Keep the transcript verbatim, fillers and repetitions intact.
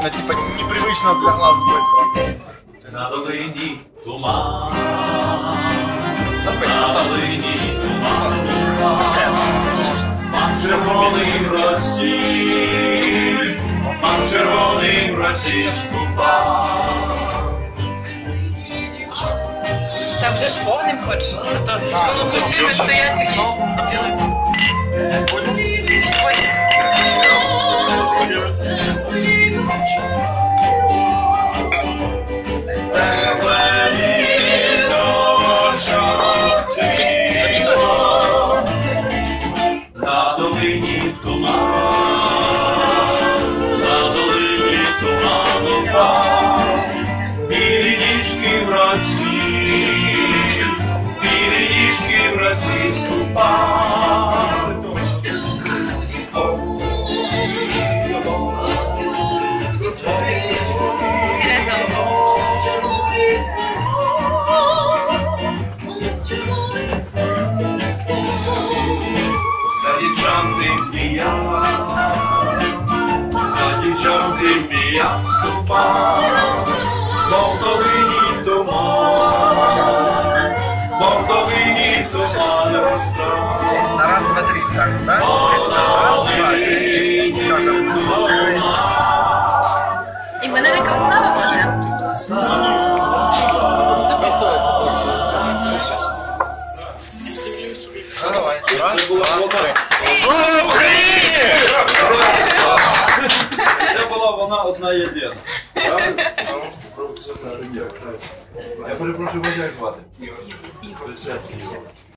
это типа непривычно для глаз быстро. На долині туман, Запись, на потом. долині туман, пан червоний в росі, пан червоний в росі ступав. Та вже ж повним хочеш, а то коло пустили стоять такі. На долині туман, на долині туман упав, білі ніжки в році, білі ніжки в році ступав. Всі разом. За дівчатим я, за дівчатим я ступав, бо в долині туман, бо в долині туман розстав. На раз, два, три скажем, да? Бо Раз, в два, три. долині Скажем. туман. І мене не Слава можна? Записывается. Ну давай. Раз, два, три. Слава Україні! Це була вона одна єдина. Правильно? Я перепрошую, вас як звати? Ігор.